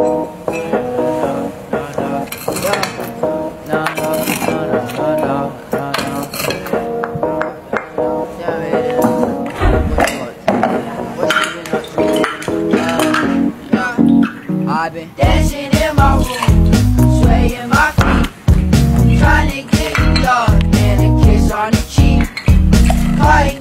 I've been dancing in my room, swaying my feet, trying to get love and a kiss on the cheek. Calling